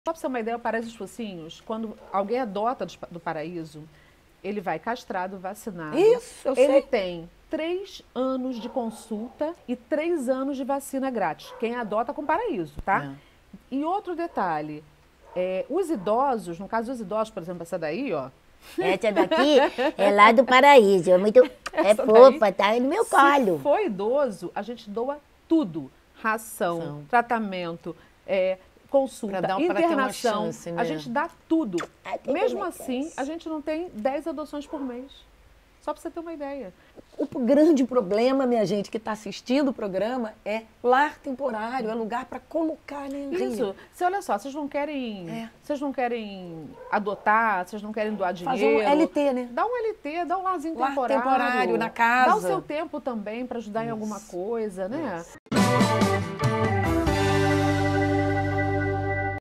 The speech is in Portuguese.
Só para você ter uma ideia, o Paraíso dos Focinhos, quando alguém adota do Paraíso, ele vai castrado, vacinado. Isso, eu sei. Ele tem 3 anos de consulta e 3 anos de vacina grátis. Quem adota com Paraíso, tá? E outro detalhe, os idosos, no caso dos idosos, por exemplo, essa daí, ó. Essa daqui é lá do Paraíso, é fofa, tá no meu colo. Se for idoso, a gente doa tudo. Ração, tratamento, consulta, internação, chance, né? a gente dá tudo. que Mesmo assim, a gente não tem 10 adoções por mês. Só para você ter uma ideia. O grande problema, minha gente, que está assistindo o programa, é lar temporário, é lugar para colocar, né, Isso. Olha só, vocês não querem adotar, vocês não querem doar dinheiro. Fazer um LT, né? Dá um LT, dá um larzinho Lar temporário. temporário na casa. Dá o seu tempo também para ajudar em alguma coisa, né?